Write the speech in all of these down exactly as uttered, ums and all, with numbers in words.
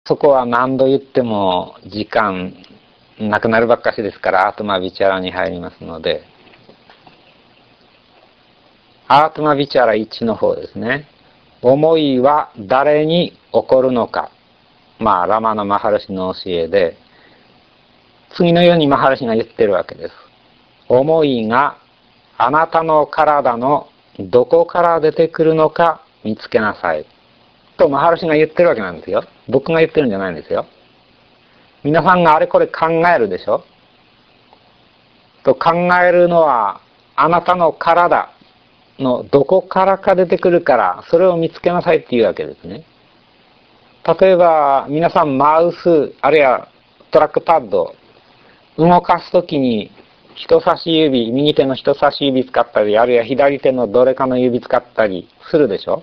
そこは何度言っても時間なくなるばっかしですから、アートマビチャラに入りますので、アートマビチャラいちの方ですね。思いは誰に起こるのか。まあ、ラマのマハルシの教えで、次のようにマハルシが言ってるわけです。思いがあなたの体のどこから出てくるのか見つけなさい。とマハルシが言ってるわけなんですよ。僕が言ってるんじゃないんですよ。皆さんがあれこれ考えるでしょ。と考えるのはあなたの体のどこからか出てくるから、それを見つけなさいっていうわけですね。例えば皆さんマウスあるいはトラックパッド動かすときに人差し指、右手の人差し指使ったり、あるいは左手のどれかの指使ったりするでしょ。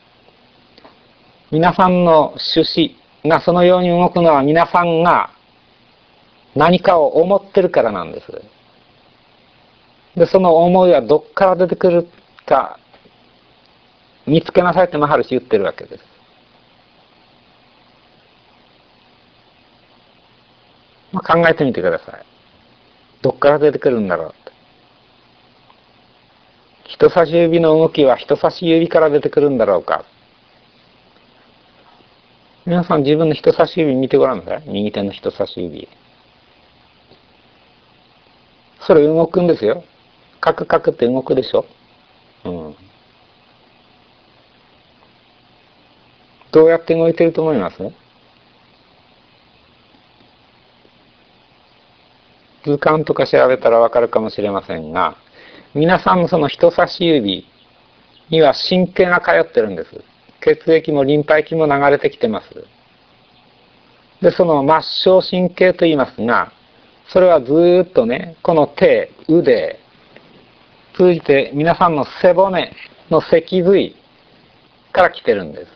皆さんの趣旨がそのように動くのは皆さんが何かを思ってるからなんです。で、その思いはどっから出てくるか見つけなさいってマハルシ言ってるわけです。まあ、考えてみてください。どっから出てくるんだろうって。人差し指の動きは人差し指から出てくるんだろうか。皆さん自分の人差し指見てごらんなさい。右手の人差し指。それ動くんですよ。カクカクって動くでしょ。うん。どうやって動いてると思います？図鑑とか調べたらわかるかもしれませんが、皆さんのその人差し指には神経が通ってるんです。血液もリンパ液も流れてきてます。で、その末梢神経と言いますが、それはずーっとね、この手、腕、通じて皆さんの背骨の脊髄から来てるんです。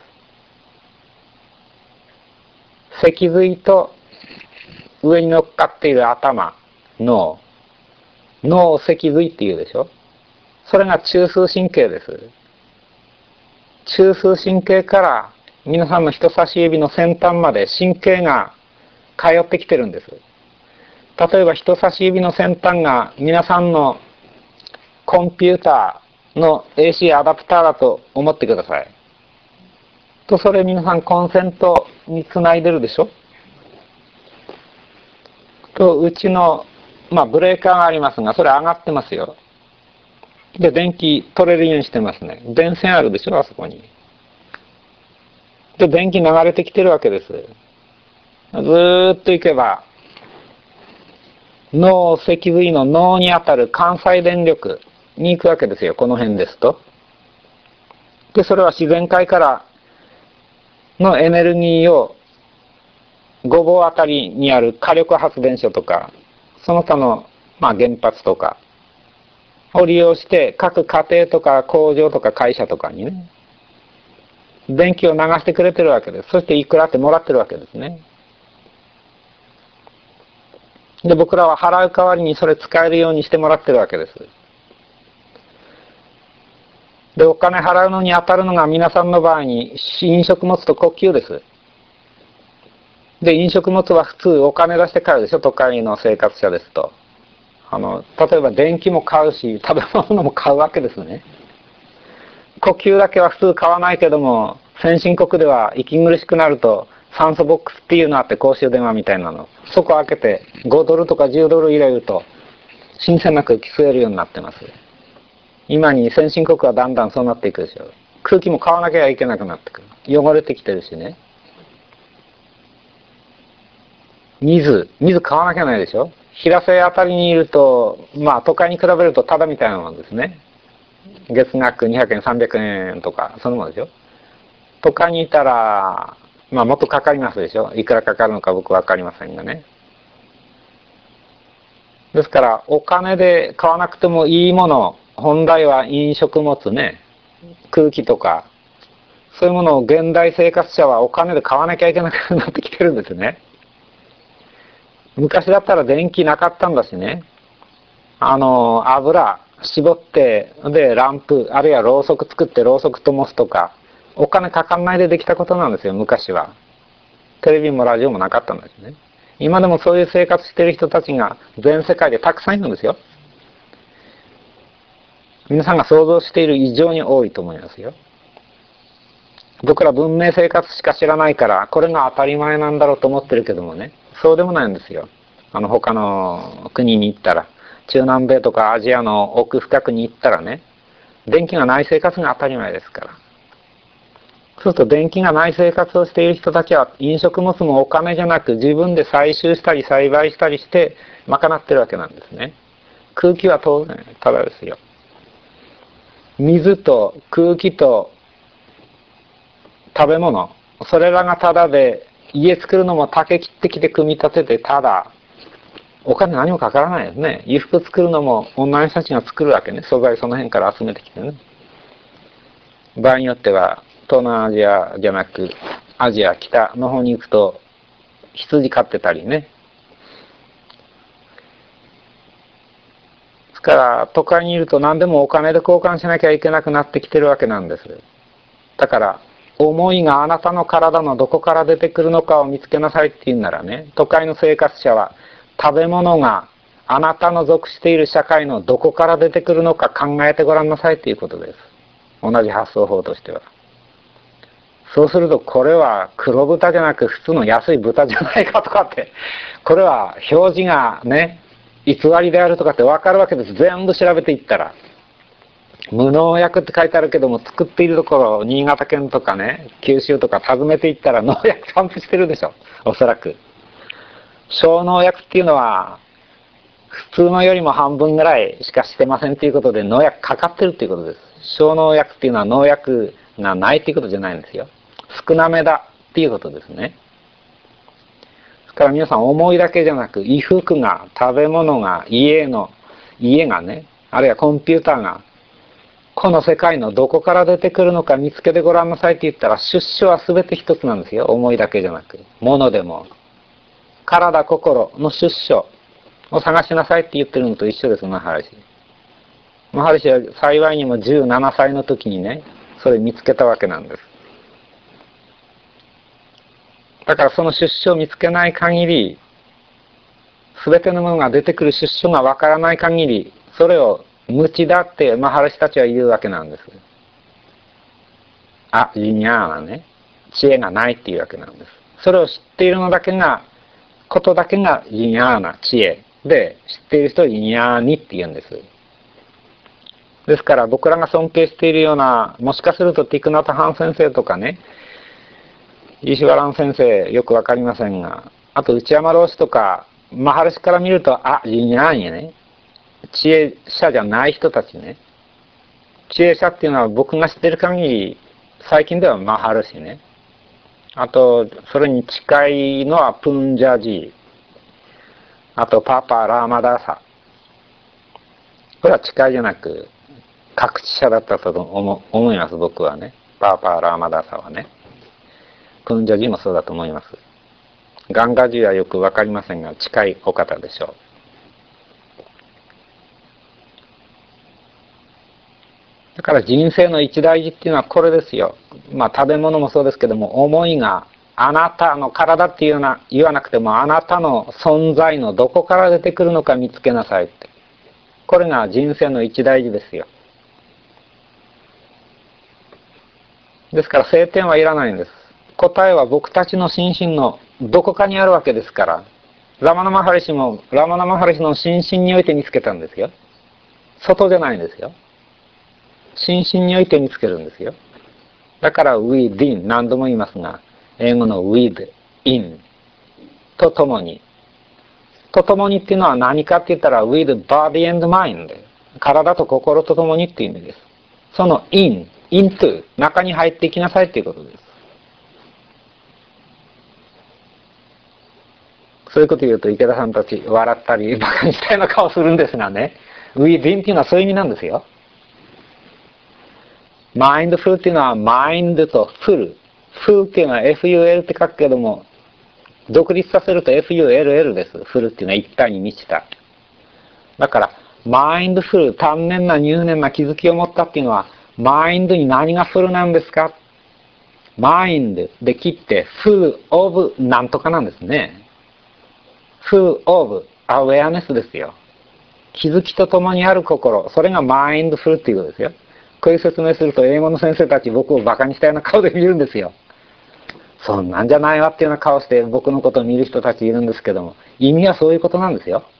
脊髄と上に乗っかっている頭、脳、脳を脊髄っていうでしょ。それが中枢神経です。中枢神経から皆さんの人差し指の先端まで神経が通ってきてるんです。例えば人差し指の先端が皆さんのコンピューターの エーシー アダプターだと思ってください。と、それ皆さんコンセントにつないでるでしょ。と、うちの、まあ、ブレーカーがありますが、それ上がってますよ。で、電気取れるようにしてますね。電線あるでしょ、あそこに。で、電気流れてきてるわけです。ずーっと行けば、脳、脊髄の脳にあたる関西電力に行くわけですよ、この辺ですと。で、それは自然界からのエネルギーをごぼうあたりにある火力発電所とか、その他の、まあ、原発とかを利用して各家庭とか工場とか会社とかにね、電気を流してくれてるわけです。そしていくらってもらってるわけですね。で、僕らは払う代わりにそれ使えるようにしてもらってるわけです。で、お金払うのに当たるのが皆さんの場合に飲食物と呼吸です。で、飲食物は普通お金出して買うでしょ、都会の生活者ですと。あの、例えば電気も買うし、食べ物も買うわけですね。呼吸だけは普通買わないけども、先進国では息苦しくなると酸素ボックスっていうのあって公衆電話みたいなの。そこ開けてごドルとかじゅうドル入れると新鮮な空気吸えるようになってます。今に先進国はだんだんそうなっていくでしょう。空気も買わなきゃいけなくなってくる。汚れてきてるしね。水、水買わなきゃないでしょ。平瀬あたりにいると、まあ都会に比べるとタダみたいなもんですね。月額にひゃくえん、さんびゃくえんとか、そのものでしょ。都会にいたら、まあもっとかかりますでしょ。いくらかかるのか僕はわかりませんがね。ですから、お金で買わなくてもいいもの、本来は飲食物ね、空気とか、そういうものを現代生活者はお金で買わなきゃいけなくなってきてるんですね。昔だったら電気なかったんだしね。あの、油絞って、で、ランプ、あるいはろうそく作ってろうそく灯すとか、お金かかんないでできたことなんですよ、昔は。 テレビもラジオもなかったんですね。今でもそういう生活している人たちが全世界でたくさんいるんですよ。皆さんが想像している以上に多いと思いますよ。僕ら文明生活しか知らないから、これが当たり前なんだろうと思ってるけどもね、そうでもないんですよ。あの他の国に行ったら、中南米とかアジアの奥深くに行ったらね、電気がない生活が当たり前ですから。そうすると電気がない生活をしている人たちは飲食物もお金じゃなく自分で採集したり栽培したりして賄ってるわけなんですね。空気は当然ただですよ。水と空気と食べ物、それらがただで、家作るのも竹切ってきて組み立ててただ、お金何もかからないですね。衣服作るのも女の人たちが作るわけね。素材その辺から集めてきてね。場合によっては東南アジアじゃなくアジア北の方に行くと羊飼ってたりね。ですから都会にいると何でもお金で交換しなきゃいけなくなってきてるわけなんです。だから思いがあなたの体のどこから出てくるのかを見つけなさいって言うならね、都会の生活者は食べ物があなたの属している社会のどこから出てくるのか考えてごらんなさいということです。同じ発想法としては。そうするとこれは黒豚じゃなく普通の安い豚じゃないかとかって、これは表示がね、偽りであるとかって分かるわけです。全部調べていったら。無農薬って書いてあるけども、作っているところ、新潟県とかね、九州とか訪ねていったら農薬散布してるでしょ。おそらく。小農薬っていうのは、普通のよりも半分ぐらいしかしてませんっていうことで農薬かかってるっていうことです。小農薬っていうのは農薬がないっていうことじゃないんですよ。少なめだっていうことですね。ですから皆さん思いだけじゃなく、衣服が、食べ物が、家の、家がね、あるいはコンピューターが、この世界のどこから出てくるのか見つけてごらんなさいって言ったら、出所は全て一つなんですよ。思いだけじゃなく。物でも。体、心の出所を探しなさいって言ってるのと一緒です、マハラシ。マハラシは幸いにもじゅうななさいの時にね、それ見つけたわけなんです。だからその出所を見つけない限り、全てのものが出てくる出所がわからない限り、それを無知だってマハラシたちは言うわけなんです。あ、ジニャーナね。知恵がないっていうわけなんです。それを知っているのだけが、ことだけがジニャーナ、知恵。で、知っている人をジニャーニって言うんです。ですから僕らが尊敬しているような、もしかするとティクナタハン先生とかね、イーシュワラン先生よくわかりませんが、あと内山老師とか、マハラシから見ると、あ、ジニャーニね。知恵者じゃない人たちね。知恵者っていうのは僕が知ってる限り、最近ではマハラシね。あと、それに近いのはプンジャジー。あと、パパ・ラーマダーサ。これは近いじゃなく、各地者だったと思思います、僕はね。パパ・ラーマダーサはね。プンジャジーもそうだと思います。ガンガジーはよくわかりませんが、近いお方でしょう。だから人生の一大事っていうのはこれですよ。まあ食べ物もそうですけども、思いがあなたの体っていうような言わなくても、あなたの存在のどこから出てくるのか見つけなさいって。これが人生の一大事ですよ。ですから聖典はいらないんです。答えは僕たちの心身のどこかにあるわけですから。ラマナマハリシもラマナマハリシの心身において見つけたんですよ。外じゃないんですよ。心身において見つけるんですよ。だから within 何度も言いますが、英語の within とともに。とともにっていうのは何かって言ったら with body and mind 体と心とともにっていう意味です。その in into 中に入っていきなさいっていうことです。そういうこと言うと池田さんたち笑ったり馬鹿にしたような顔するんですがね、 within っていうのはそういう意味なんですよ。マインドフルっていうのはマインドとフル。フルっていうのは エフユーエル って書くけども、独立させると エフユーエルエル です。フルっていうのは一体に満ちた。だから、マインドフル、丹念な入念な気づきを持ったっていうのは、マインドに何がフルなんですか？ mind で切って full of なんとかなんですね。full of awareness ですよ。気づきとともにある心。それが mindful っていうことですよ。こういう説明すると英語の先生たち僕をバカにしたような顔で見るんですよ。そんなんじゃないわっていうような顔して僕のことを見る人たちいるんですけども、意味はそういうことなんですよ。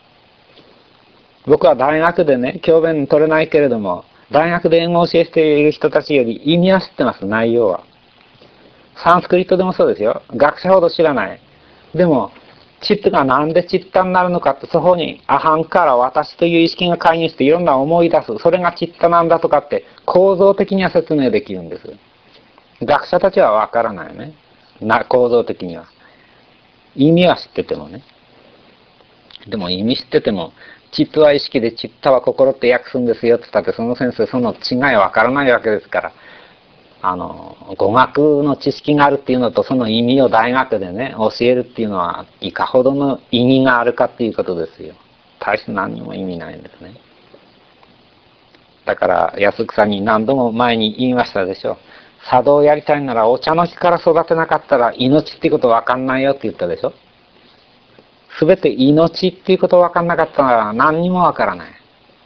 僕は大学でね、教鞭取れないけれども、大学で英語を教えている人たちより意味は知ってます、内容は。サンスクリットでもそうですよ。学者ほど知らない。でも、チットがなんでチッタになるのかって、そこにアハンから私という意識が介入していろんな思い出す。それがチッタなんだとかって構造的には説明できるんです。学者たちはわからないね。な、構造的には。意味は知っててもね。でも意味知ってても、チッタは意識でチッタは心って訳すんですよって言ったって、その先生その違いはわからないわけですから。あの、語学の知識があるっていうのと、その意味を大学でね、教えるっていうのは、いかほどの意義があるかっていうことですよ。大して何にも意味ないんですね。だから、安草に何度も前に言いましたでしょ。茶道をやりたいなら、お茶の木から育てなかったら、命っていうことわかんないよって言ったでしょ。すべて命っていうことわかんなかったら、何にもわからない。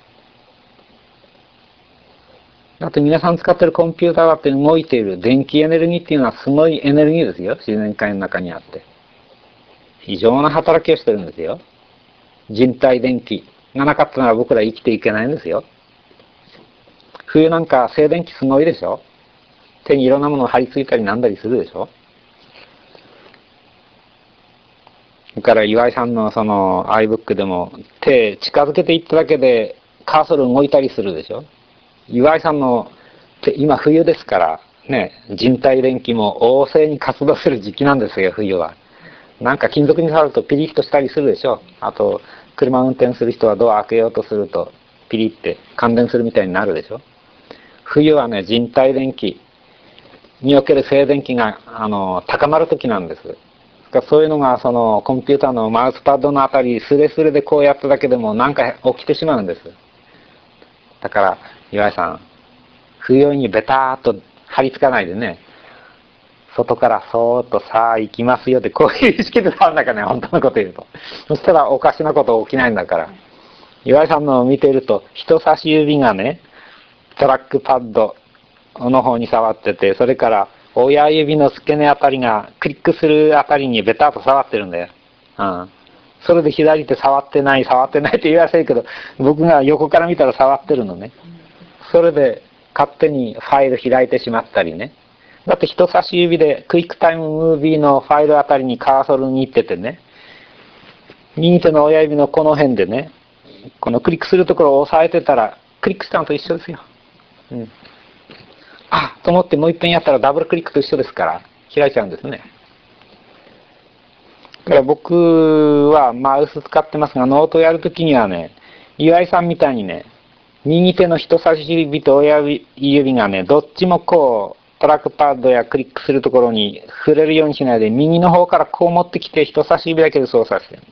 だって皆さん使ってるコンピューターだって動いている電気エネルギーっていうのはすごいエネルギーですよ。自然界の中にあって。非常な働きをしてるんですよ。人体電気がなかったなら僕ら生きていけないんですよ。冬なんか静電気すごいでしょ。手にいろんなものを貼り付いたりなんだりするでしょ。それから岩井さんのその iBook でも手近づけていっただけでカーソル動いたりするでしょ。岩井さんの今冬ですからね、人体電気も旺盛に活動する時期なんですよ、冬は。なんか金属に触るとピリッとしたりするでしょ。あと車運転する人はドア開けようとするとピリッて感電するみたいになるでしょ。冬はね、人体電気における静電気があの高まる時なんです。そういうのがそのコンピューターのマウスパッドのあたりスレスレでこうやっただけでもなんか起きてしまうんです。だから岩井さん、冬にベターっと張り付かないでね、外からそーっとさあ行きますよってこういう意識で触んなきゃね、本当のこと言うと。そしたらおかしなこと起きないんだから。岩井さんのを見ていると、人差し指がね、トラックパッドの方に触ってて、それから親指の付け根あたりがクリックするあたりにベターっと触ってるんだよ。うん。それで左手触ってない、触ってないって言わせるけど、僕が横から見たら触ってるのね。それで勝手にファイル開いてしまったりね。だって人差し指でクイックタイムムービーのファイルあたりにカーソルに行っててね、右手の親指のこの辺でね、このクリックするところを押さえてたら、クリックしたのと一緒ですよ。うん。あっと思ってもう一遍やったらダブルクリックと一緒ですから、開いちゃうんですね。だから僕はマウス使ってますが、ノートやるときにはね、岩井さんみたいにね、右手の人差し指と親指がね、どっちもこう、トラックパッドやクリックするところに触れるようにしないで、右の方からこう持ってきて人差し指だけで操作してるんです。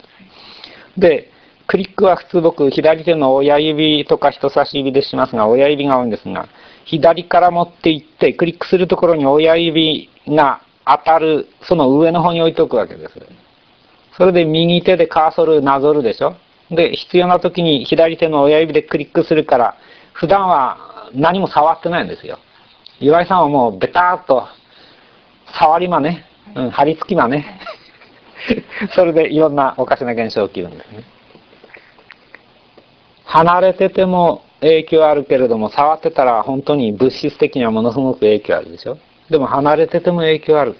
で、クリックは普通僕、左手の親指とか人差し指でしますが、親指が多いんですが、左から持っていって、クリックするところに親指が当たる、その上の方に置いておくわけです。それで右手でカーソルなぞるでしょ。で、必要な時に左手の親指でクリックするから、普段は何も触ってないんですよ。岩井さんはもうベターっと、触りまね、うん、張り付きまね。それでいろんなおかしな現象起きるんですね。離れてても影響あるけれども、触ってたら本当に物質的にはものすごく影響あるでしょ。でも離れてても影響ある。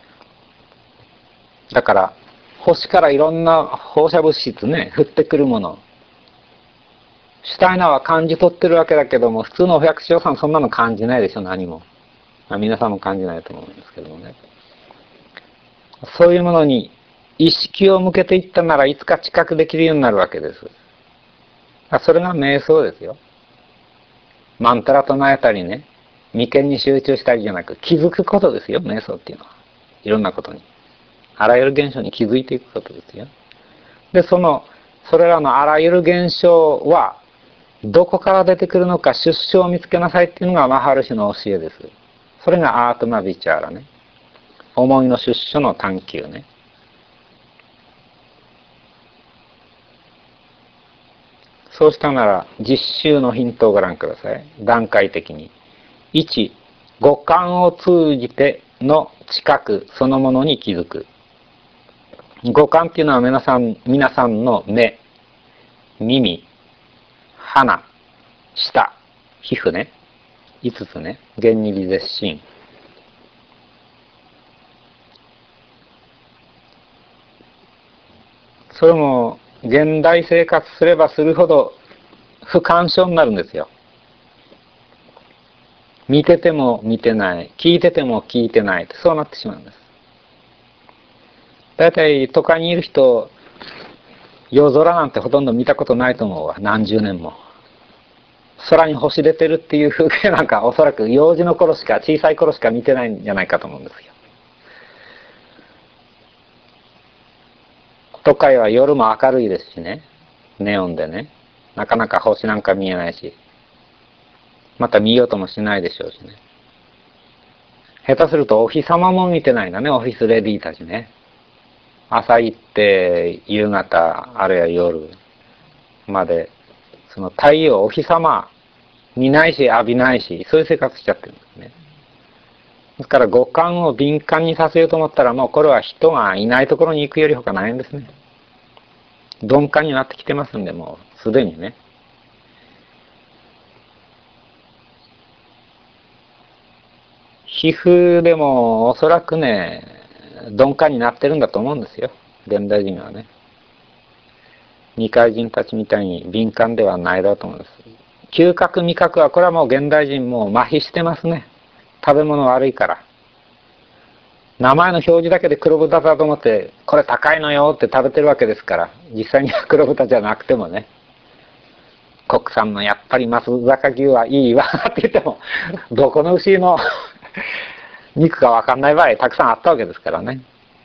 だから、星からいろんな放射物質ね、降ってくるもの。シュタイナーは感じ取ってるわけだけども、普通のお百姓さんそんなの感じないでしょ、何も。まあ、皆さんも感じないと思うんですけどもね。そういうものに意識を向けていったならいつか知覚できるようになるわけです。それが瞑想ですよ。マンタラ唱えたりね、眉間に集中したりじゃなく、気づくことですよ、瞑想っていうのは。いろんなことに。あらゆる現象に気づいていくことですよ。で、その、それらのあらゆる現象は、どこから出てくるのか出所を見つけなさいっていうのがマハルシの教えです。 それがアートマビチャーラね。思いの出所の探求ね。そうしたなら実習のヒントをご覧ください。段階的に。いち、五感を通じての知覚そのものに気づく。五感っていうのは皆さん、皆さんの目、耳、鼻、舌、皮膚ね。いつつね。原二理絶心。それも現代生活すればするほど不干渉になるんですよ。見てても見てない、聞いてても聞いてない、そうなってしまうんです。だいたい都会にいる人、夜空なんてほとんど見たことないと思うわ。何十年も。空に星出てるっていう風景なんかおそらく幼児の頃しか、小さい頃しか見てないんじゃないかと思うんですよ。都会は夜も明るいですしね。ネオンでね。なかなか星なんか見えないし。また見ようともしないでしょうしね。下手するとお日様も見てないんだね。オフィスレディーたちね。朝行って夕方あるいは夜までその太陽、お日様見ないし浴びないし、そういう生活しちゃってるんですね。ですから五感を敏感にさせようと思ったらもうこれは人がいないところに行くより他ないんですね。鈍感になってきてますんで、もうすでにね。皮膚でもおそらくね、鈍感になってるんだと思うんですよ。現代人はね。未開人たちみたいに敏感ではないだろうと思うんです。嗅覚味覚はこれはもう現代人もう麻痺してますね。食べ物悪いから。名前の表示だけで黒豚だと思って、これ高いのよって食べてるわけですから、実際には黒豚じゃなくてもね、国産のやっぱり松阪牛はいいわって言っても、どこの牛の肉かわかんない場合たくさんあったわけですからね。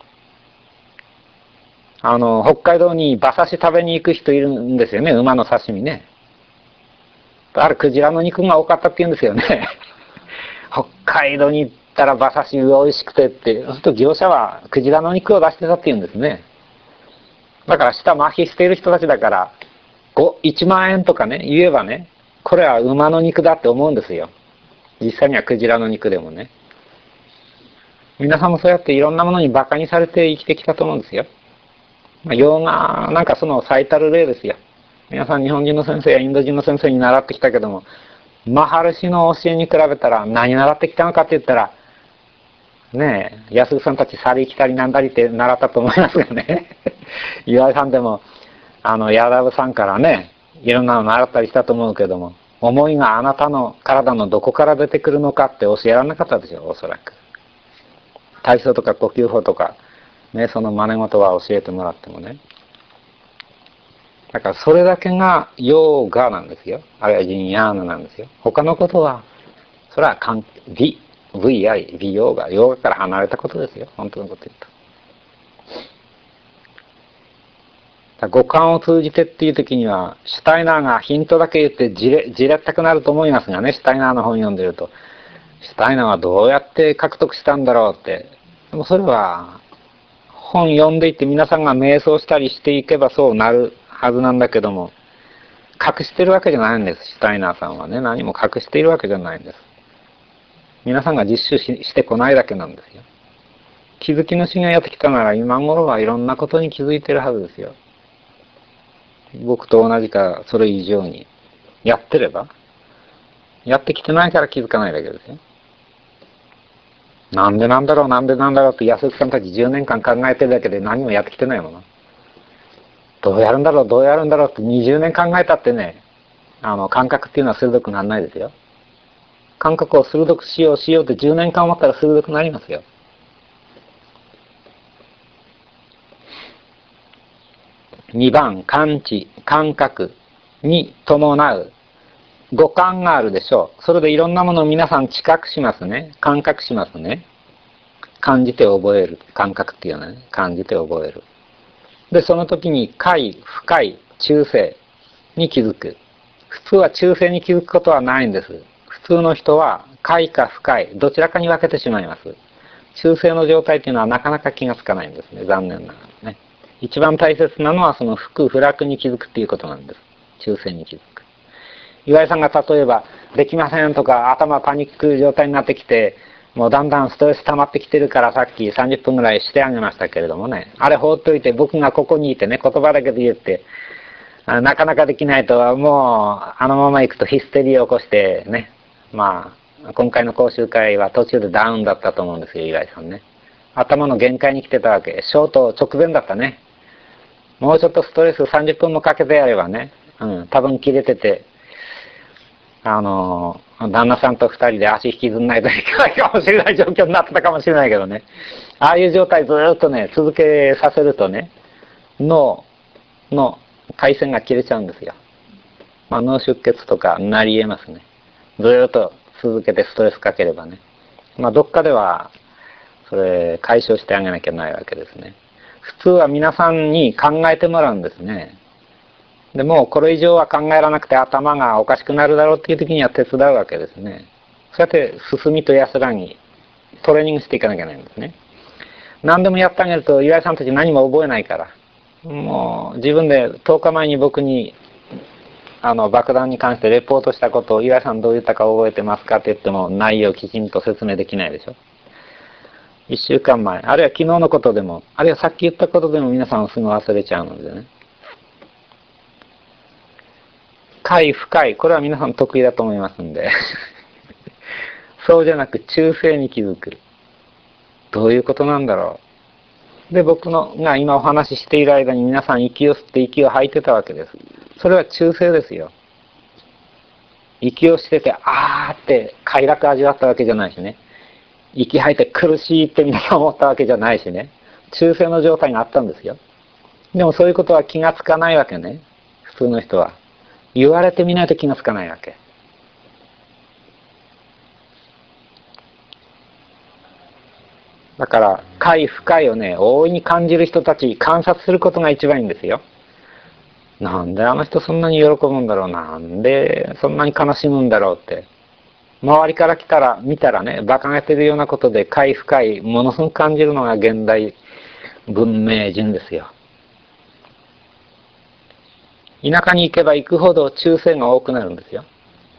あの、北海道に馬刺し食べに行く人いるんですよね、馬の刺身ね。あれ、クジラの肉が多かったって言うんですよね。北海道に行ったら馬刺し美味しくてって、そうすると業者はクジラの肉を出してたって言うんですね。だから下麻痺している人たちだから、いちまんえんとかね、言えばね、これは馬の肉だって思うんですよ。実際にはクジラの肉でもね。皆さんもそうやっていろんなものに馬鹿にされて生きてきたと思うんですよ。まあ、洋画なんかその最たる例ですよ。皆さん日本人の先生やインド人の先生に習ってきたけども、マハルシの教えに比べたら何習ってきたのかって言ったら、ねえ、安さんたち去り来たりなんだりって習ったと思いますがね。岩井さんでも、あの、ヤダブさんからね、いろんなの習ったりしたと思うけども、思いがあなたの体のどこから出てくるのかって教えられなかったでしょ、おそらく。体操とか呼吸法とか、ね、その真似事は教えてもらってもね。だからそれだけがヨーガなんですよ。あるいはジンヤーナなんですよ。他のことは、それは美、ブイアイ、美ヨーガ、ヨーガから離れたことですよ。本当のこと言うと。五感を通じてっていう時には、シュタイナーがヒントだけ言ってじれ、じれったくなると思いますがね、シュタイナーの本読んでると、シュタイナーはどうやって獲得したんだろうって。でもそれは、本読んでいって皆さんが瞑想したりしていけばそうなるはずなんだけども、隠してるわけじゃないんです、シュタイナーさんはね。何も隠しているわけじゃないんです。皆さんが実習 し, してこないだけなんですよ。気づきの修行やってきたなら今頃はいろんなことに気づいてるはずですよ。僕と同じかそれ以上にやってれば、やってきてないから気づかないだけですよ。なんでなんだろうなんでなんだろうって安福さんたちじゅうねんかん考えてるだけで何もやってきてないもの。どうやるんだろうどうやるんだろうってにじゅうねん考えたってね、あの感覚っていうのは鋭くならないですよ。感覚を鋭くしようしようってじゅうねんかん思ったら鋭くなりますよ。にばん、感知、感覚に伴う五感があるでしょう。それでいろんなものを皆さん知覚しますね。感覚しますね。感じて覚える。感覚っていうのはね。感じて覚える。で、その時に快、不快、中性に気づく。普通は中性に気づくことはないんです。普通の人は快か不快、どちらかに分けてしまいます。中性の状態というのはなかなか気がつかないんですね。残念ながらね。一番大切なのはその不不楽に気づくっていうことなんです。中性に気づく。岩井さんが例えば、できませんとか頭パニック状態になってきて、もうだんだんストレス溜まってきてるからさっきさんじゅっぷんぐらいしてあげましたけれどもね。あれ放っておいて僕がここにいてね、言葉だけで言って、なかなかできないとはもうあのまま行くとヒステリーを起こしてね。まあ、今回の講習会は途中でダウンだったと思うんですよ、岩井さんね。頭の限界に来てたわけ。ショート直前だったね。もうちょっとストレスさんじゅっぷんもかけてやればね、うん、多分切れてて、あの、旦那さんと二人で足引きずんないといけないかもしれない状況になってたかもしれないけどね。ああいう状態ずっとね、続けさせるとね、脳の回線が切れちゃうんですよ。まあ、脳出血とかなり得ますね。ずっと続けてストレスかければね。まあ、どっかでは、それ解消してあげなきゃないわけですね。普通は皆さんに考えてもらうんですね。でもこれ以上は考えられなくて頭がおかしくなるだろうっていう時には手伝うわけですね。そうやって進みと安らぎトレーニングしていかなきゃいけないんですね。何でもやってあげると岩井さんたち何も覚えないから、もう自分でとおかまえに僕にあの爆弾に関してレポートしたことを岩井さんどう言ったか覚えてますかって言っても内容をきちんと説明できないでしょ。一週間前、あるいは昨日のことでも、あるいはさっき言ったことでも皆さんはすぐ忘れちゃうのでね。快不快、これは皆さん得意だと思いますんで。そうじゃなく中性に気づく。どういうことなんだろう。で、僕のが今お話ししている間に皆さん息を吸って息を吐いてたわけです。それは中性ですよ。息をしてて、あーって快楽味わったわけじゃないしね。息吐いて苦しいって皆さん思ったわけじゃないしね。中性の状態があったんですよ。でもそういうことは気がつかないわけね。普通の人は。言われてみないと気がつかないわけ。だから、快不快をね、大いに感じる人たち、観察することが一番いいんですよ。なんであの人そんなに喜ぶんだろう。なんでそんなに悲しむんだろうって。周りから来たら、見たらね、馬鹿げてるようなことで、快不快、ものすごく感じるのが現代文明人ですよ。田舎に行けば行くほど中性が多くなるんですよ。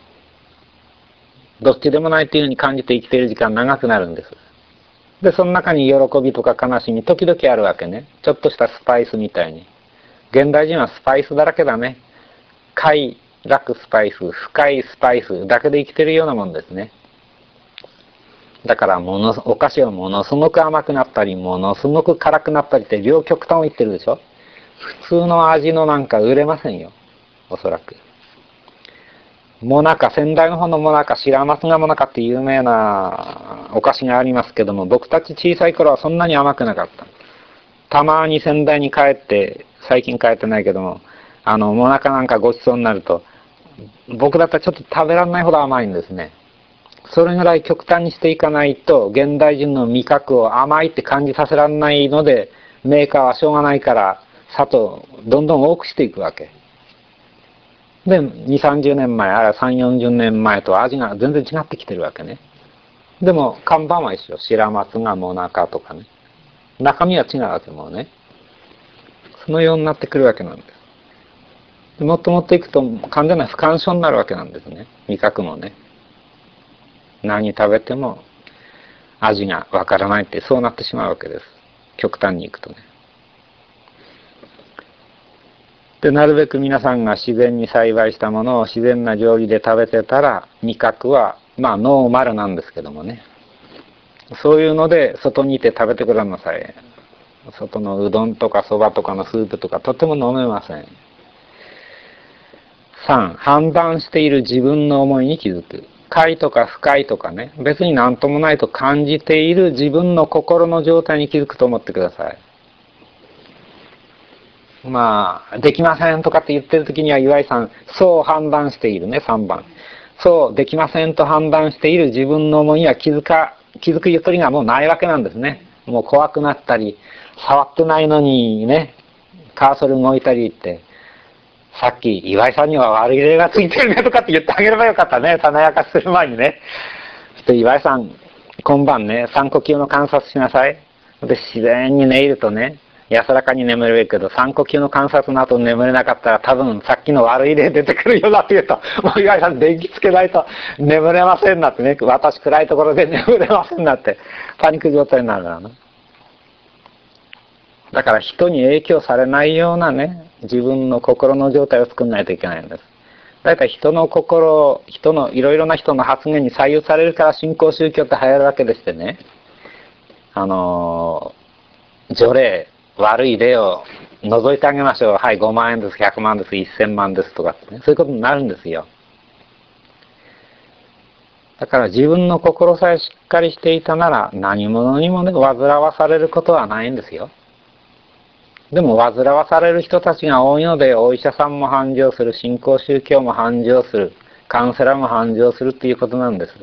どっちでもないというふうに感じて生きている時間長くなるんです。で、その中に喜びとか悲しみ、時々あるわけね。ちょっとしたスパイスみたいに。現代人はスパイスだらけだね。快楽スパイス、不快スパイスだけで生きてるようなもんですね。だからもの、お菓子はものすごく甘くなったり、ものすごく辛くなったりって両極端を言ってるでしょ。普通の味のなんか売れませんよ。おそらく。もなか、仙台の方のもなか、白松がもなかって有名なお菓子がありますけども、僕たち小さい頃はそんなに甘くなかった。たまに仙台に帰って、最近帰ってないけども、あの、もなかなんかごちそうになると、僕だったらちょっと食べられないほど甘いんですね。それぐらい極端にしていかないと、現代人の味覚を甘いって感じさせられないので、メーカーはしょうがないから、砂糖をどんどん多くしていくわけ。で、に、さんじゅうねんまえ、あるいはさん、よんじゅうねんまえと味が全然違ってきてるわけね。でも、看板は一緒。白松がもなかとかね。中身は違うわけもうね。そのようになってくるわけなんです。でもっともっといくと完全な不干渉になるわけなんですね。味覚もね。何食べても味がわからないってそうなってしまうわけです。極端にいくとね。で、なるべく皆さんが自然に栽培したものを自然な料理で食べてたら、味覚はまあノーマルなんですけどもね。そういうので外にいて食べてください。外のうどんとかそばとかのスープとかとても飲めません。さん、判断している自分の思いに気づく。快とか不快とかね、別になんともないと感じている自分の心の状態に気づくと思ってください。まあ、できませんとかって言ってる時には岩井さん、そう判断しているね、さんばん。そう、できませんと判断している自分の思いには気づか、気づくゆとりがもうないわけなんですね。もう怖くなったり、触ってないのにね、カーソル動いたりって、さっき岩井さんには悪い例がついてるねとかって言ってあげればよかったね、種明かしする前にね。 と岩井さん、今晩ね、三呼吸の観察しなさい。で、自然に寝入るとね、安らかに眠れるけど、三呼吸の観察の後眠れなかったら多分さっきの悪い例出てくるようだって言うと、もう岩井さん電気つけないと眠れませんなってね、私暗いところで眠れませんなって、パニック状態になるからな。だから人に影響されないようなね、自分の心の状態を作んないといけないんです。だいたい人の心、人の、いろいろな人の発言に左右されるから新興宗教って流行るわけでしてね、あのー、除霊、悪い例を除いてあげましょう。はい、ごまんえんです、ひゃくまんです、せんまんですとかってね、そういうことになるんですよ。だから自分の心さえしっかりしていたなら、何者にもね、煩わされることはないんですよ。でも煩わされる人たちが多いので、お医者さんも繁盛する、新興宗教も繁盛する、カウンセラーも繁盛するっていうことなんです。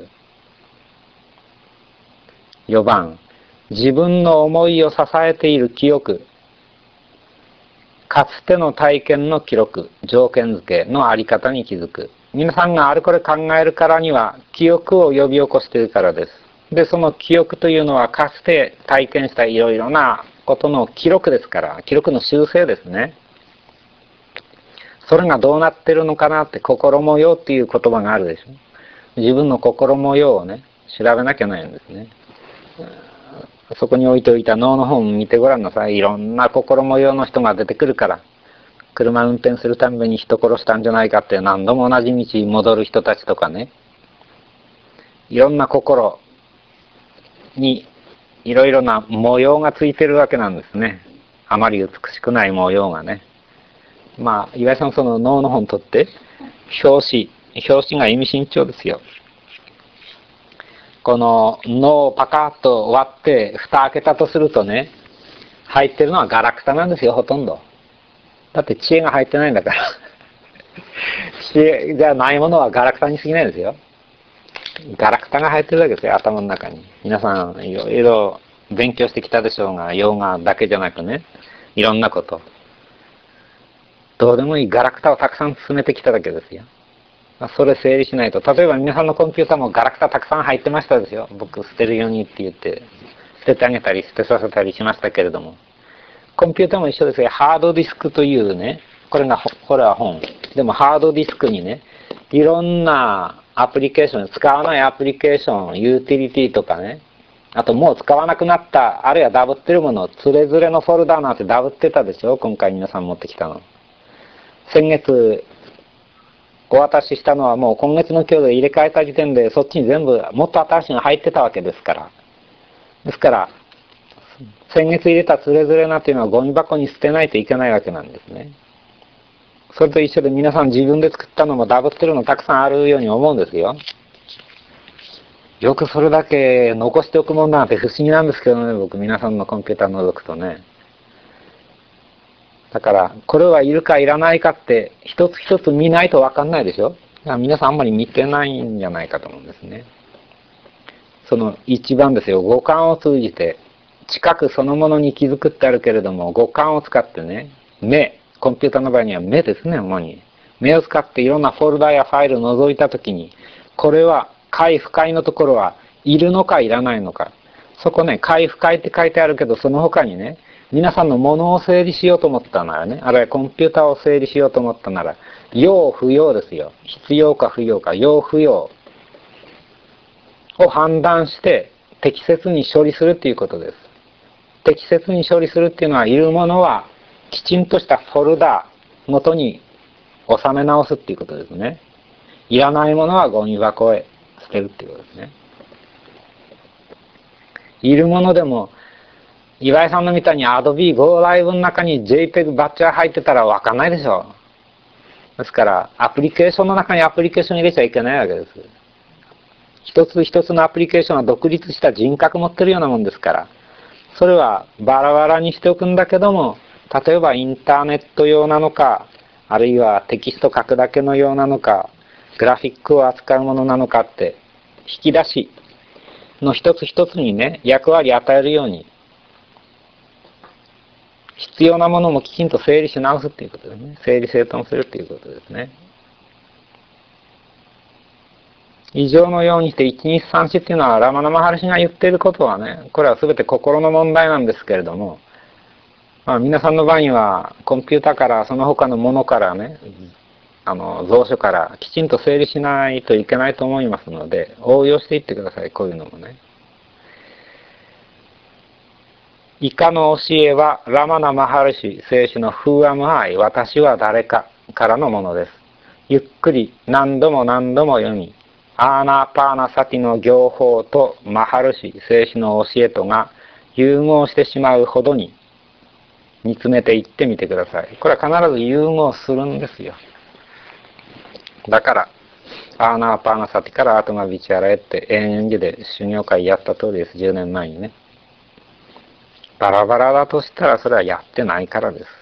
よばん、自分の思いを支えている記憶、かつての体験の記録、条件付けのあり方に気づく。皆さんがあれこれ考えるからには、記憶を呼び起こしているからです。で、その記憶というのは、かつて体験したいろいろなことの記録ですから、記録の修正ですね。それがどうなってるのかなって、心模様っていう言葉があるでしょ。自分の心模様をね、調べなきゃないんですね。そこに置いておいた脳の本を見てごらんなさい。いろんな心模様の人が出てくるから。車運転するために人殺したんじゃないかって何度も同じ道に戻る人たちとかね。いろんな心にいろいろな模様がついてるわけなんですね。あまり美しくない模様がね。まあ、岩井さんその脳の本取って、表紙、表紙が意味深長ですよ。この脳をパカッと割って蓋開けたとするとね、入ってるのはガラクタなんですよ、ほとんど。だって知恵が入ってないんだから。知恵じゃないものはガラクタに過ぎないですよ。ガラクタが入ってるわけですよ、頭の中に。皆さんいろいろ勉強してきたでしょうが、ヨガだけじゃなくね、いろんなこと。どうでもいいガラクタをたくさん進めてきただけですよ。それ整理しないと。例えば皆さんのコンピューターもガラクタたくさん入ってましたですよ。僕捨てるようにって言って、捨ててあげたり捨てさせたりしましたけれども。コンピューターも一緒ですよ。ハードディスクというね、これが、これは本。でもハードディスクにね、いろんなアプリケーション、使わないアプリケーション、ユーティリティとかね、あともう使わなくなった、あるいはダブってるもの、つれづれのフォルダなんてダブってたでしょ、今回皆さん持ってきたの。先月、お渡ししたのはもう今月の今日で入れ替えた時点でそっちに全部もっと新しいのが入ってたわけですから。ですから、先月入れたつれづれなっていうのはゴミ箱に捨てないといけないわけなんですね。それと一緒で皆さん自分で作ったのもダブってるのたくさんあるように思うんですよ。よくそれだけ残しておくもんなんて不思議なんですけどね、僕皆さんのコンピューター覗くとね。だから、これはいるかいらないかって、一つ一つ見ないと分かんないでしょ。だから皆さんあんまり見てないんじゃないかと思うんですね。その一番ですよ、五感を通じて、知覚そのものに気づくってあるけれども、五感を使ってね、目、コンピューターの場合には目ですね、主に。目を使っていろんなフォルダやファイルを覗いたときに、これは快不快のところはいるのかいらないのか。そこね、快不快って書いてあるけど、その他にね、皆さんのものを整理しようと思ったならね、あるいはコンピューターを整理しようと思ったなら、要不要ですよ。必要か不要か、要不要を判断して適切に処理するっていうことです。適切に処理するっていうのは、いるものはきちんとしたフォルダごとに収め直すっていうことですね。いらないものはゴミ箱へ捨てるっていうことですね。いるものでも、岩井さんのみたいに Adobe Go Live の中に JPEG バッチャー入ってたら分かんないでしょ。ですから、アプリケーションの中にアプリケーション入れちゃいけないわけです。一つ一つのアプリケーションは独立した人格持ってるようなもんですから、それはバラバラにしておくんだけども、例えばインターネット用なのか、あるいはテキスト書くだけのようなのか、グラフィックを扱うものなのかって、引き出しの一つ一つにね、役割を与えるように、必要なものもきちんと整理し直すっていうことですね。整理整頓するっていうことですね。 異常のようにして一日三死っていうのはラマナマハルシが言っていることはね、これは全て心の問題なんですけれども、まあ、皆さんの場合にはコンピューターからその他のものからね、あの蔵書からきちんと整理しないといけないと思いますので、応用していってください。こういうのもね。以下の教えはラマナマハルシ聖子のフーアムハイ、私は誰かからのものです。ゆっくり何度も何度も読み、アーナーパーナサティの行法とマハルシ聖子の教えとが融合してしまうほどに見つめていってみてください。これは必ず融合するんですよ。だから、アーナーパーナサティからアートマビチャラへって延々で修行会やった通りです。じゅうねんまえにね。バラバラだとしたらそれはやってないからです。